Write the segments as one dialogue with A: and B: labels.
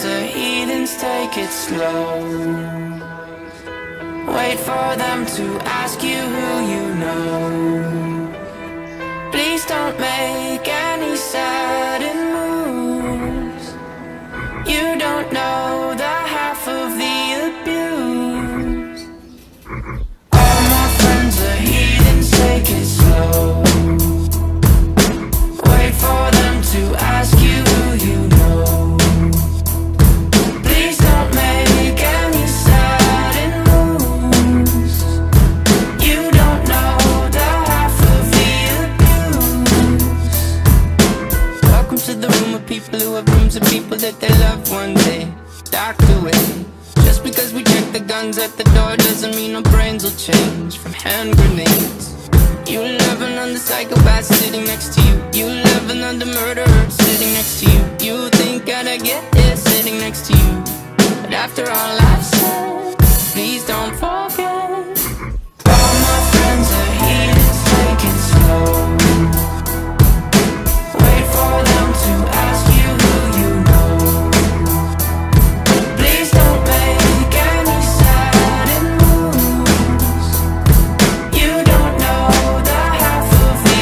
A: are heathens, take it slow. Wait for them to ask you who you know. Please don't make any sudden moves. You don't know the half of the abuse. All my friends are heathens, take it slow. Wait for them to ask you who you know. Please don't make any sudden moves. You don't know the half of the abuse. Welcome to the room of people who have rooms of people that they love one day docked away. Just because we check the guns at the door doesn't mean our brains will change from hand grenades. You loving on the psychopath sitting next to you. You loving on the murderer sitting next to you. You think I'd get here sitting next to you. But after all I've said, please don't forget. All my friends are heathens, take it slow. Wait for them to ask you who you know. Please don't make any sudden moves. You don't know the half of the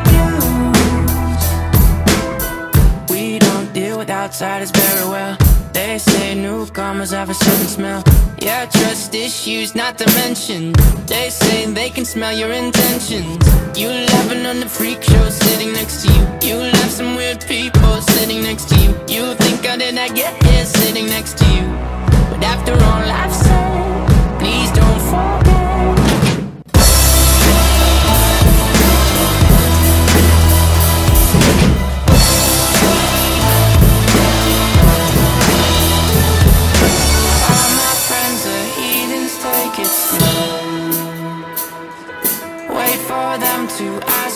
A: abuse. We don't deal with outsiders very well. They say newcomers have a certain smell. Yeah, trust issues not to mention. They say they can smell your intentions. You laughing on the freak show sitting next to you. You love some weird people sitting next to you. You think I did not get here sitting next to you. But after all I've said, please don't forget. All my friends are heathens, take it slow. Wait for them to ask